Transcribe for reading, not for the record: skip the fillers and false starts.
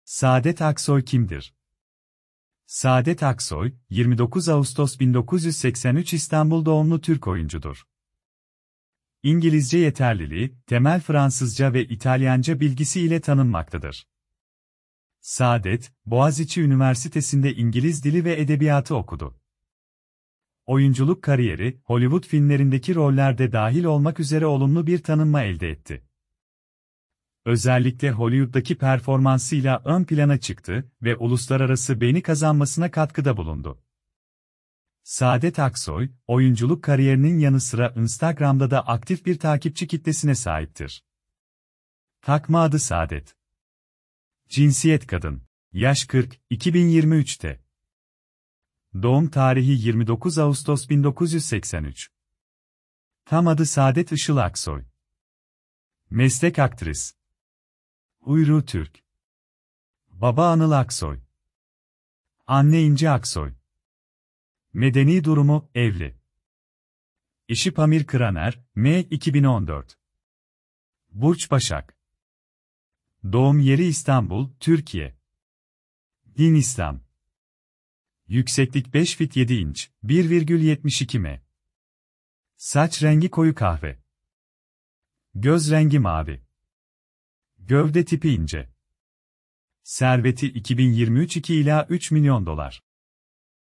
Saadet Aksoy kimdir? Saadet Aksoy, 29 Ağustos 1983 İstanbul doğumlu Türk oyuncudur. İngilizce yeterliliği, temel Fransızca ve İtalyanca bilgisi ile tanınmaktadır. Saadet, Boğaziçi Üniversitesi'nde İngiliz Dili ve Edebiyatı okudu. Oyunculuk kariyeri, Hollywood filmlerindeki rollerde dahil olmak üzere olumlu bir tanınma elde etti. Özellikle Hollywood'daki performansıyla ön plana çıktı ve uluslararası beğeni kazanmasına katkıda bulundu. Saadet Aksoy, oyunculuk kariyerinin yanı sıra Instagram'da da aktif bir takipçi kitlesine sahiptir. Takma adı Saadet. Cinsiyet kadın. Yaş 40, 2023'te. Doğum tarihi 29 Ağustos 1983. Tam adı Saadet Işıl Aksoy. Meslek aktris. Uyruğu Türk. Baba Anıl Aksoy. Anne İnci Aksoy. Medeni durumu, evli. Eşi Pamir Kraner, M. 2014. Burç Başak. Doğum yeri İstanbul, Türkiye. Din İslam. Yükseklik 5 fit 7 inç, 1,72 m. Saç rengi koyu kahve. Göz rengi mavi. Gövde tipi ince. Serveti 2023 2 ila 3 milyon dolar.